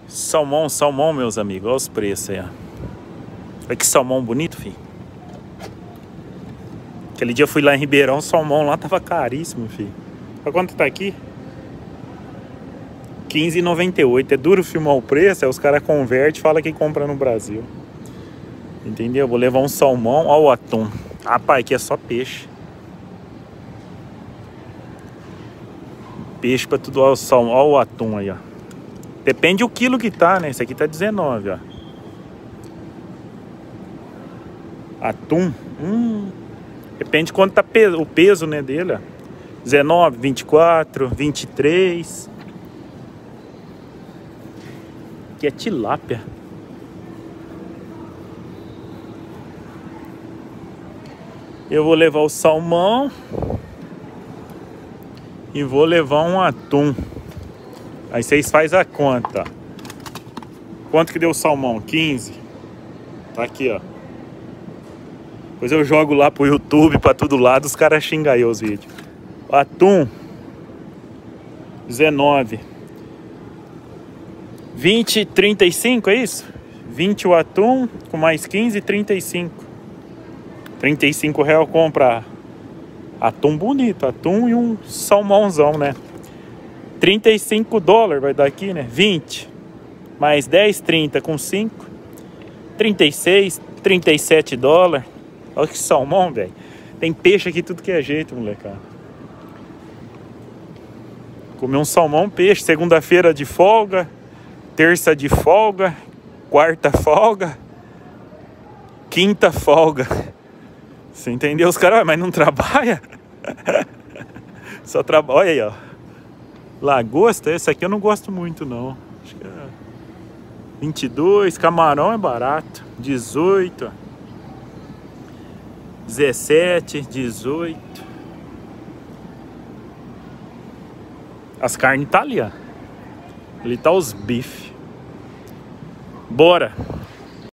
Salmão, salmão, meus amigos. Olha os preços aí, ó. Olha que salmão bonito, filho. Aquele dia eu fui lá em Ribeirão, o salmão lá tava caríssimo, filho. Olha quanto tá aqui. R$15,98. É duro filmar o preço, aí os caras convertem e falam que compra no Brasil. Entendeu? Vou levar um salmão. Olha o atum. Rapaz, aqui é só peixe. Peixe pra tudo. Olha o salmão. Olha o atum aí, ó. Depende do quilo que tá, né? Esse aqui tá 19, ó. Atum. Depende de quanto tá o peso, né, dele, ó. 19, 24, 23. Aqui é tilápia. Eu vou levar o salmão e vou levar um atum. Aí vocês fazem a conta. Quanto que deu o salmão? 15. Tá aqui, ó. Depois eu jogo lá pro YouTube, pra todo lado, os caras xingam aí os vídeos. Atum 19. 20, 35, é isso? 20 o atum, com mais 15, 35. R$35 compra atum bonito, atum e um salmãozão, né? $35 vai dar aqui, né? 20 mais 10, 30 com 5, 36, $37. Olha que salmão, velho. Tem peixe aqui tudo que é jeito, molecada. Comer um salmão, peixe. Segunda-feira de folga, terça de folga, quarta folga, quinta folga. Você entendeu? Os caras, mas não trabalha? Só trabalha. Olha aí, ó. Lagosta, esse aqui eu não gosto muito, não. Acho que é 22. Camarão é barato. 18. Ó. 17, 18. As carnes tá ali, ó. Ali tá os bifes. Bora.